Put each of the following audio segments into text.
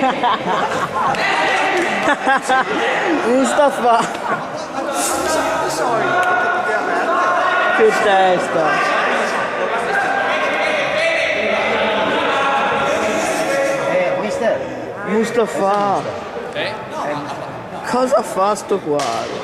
Mustafa. Che testa. Mister. Mustafa. Cosa fa sto qua?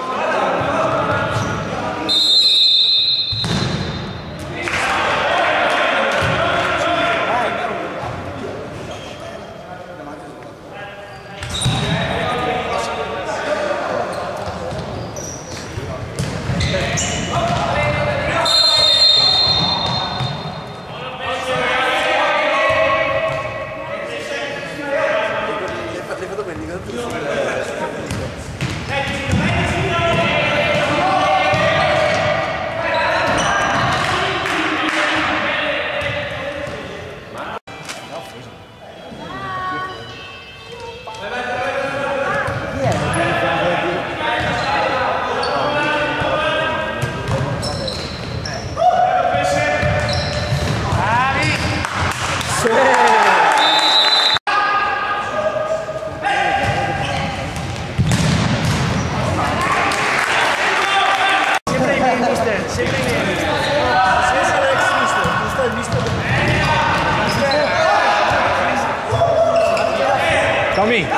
Tommy!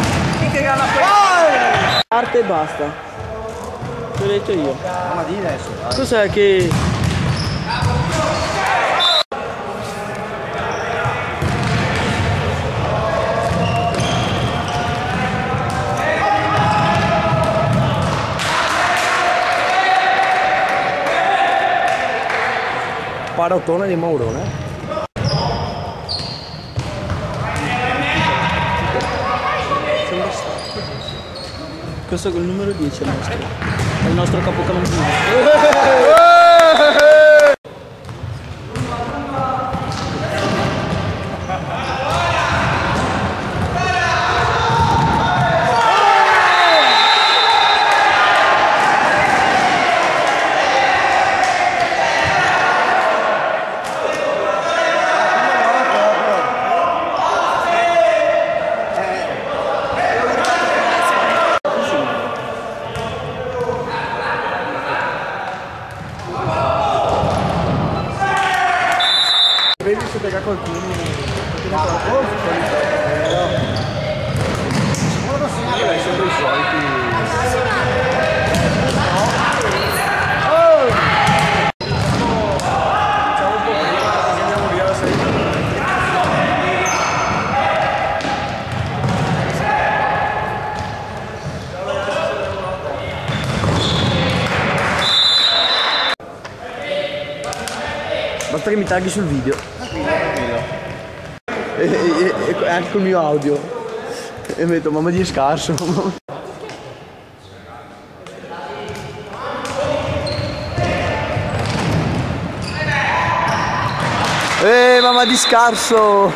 Parte e basta. Te l'ho detto io. Ma di adesso. Cos'è che... Parottone di Maurone. Questo è il numero 10 è il nostro capocannoniere. Vedi se pega qualcuno. Sono i soliti. Basta che mi tagli sul video. E anche col mio audio. E metto mamma di scarso. Mamma di scarso.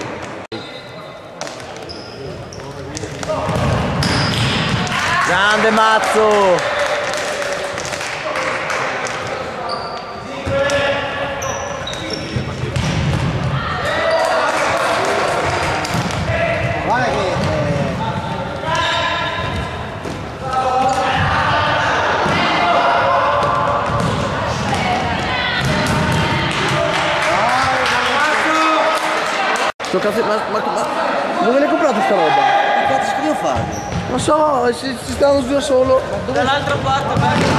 Grande Mazzo. Sto cazzo, ma dove l'hai comprato sta roba? Che cazzo devo fare? Non so, si stanno da solo. Dall'altra parte,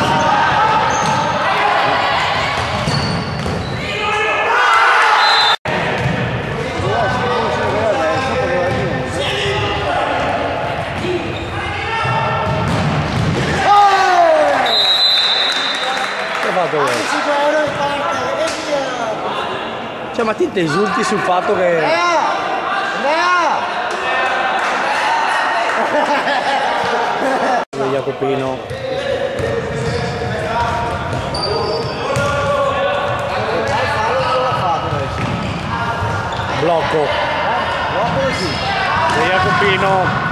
Che ha fatto lei? Cioè, ma ti esulti sul fatto che... Jacopino. Blocco. Jacopino.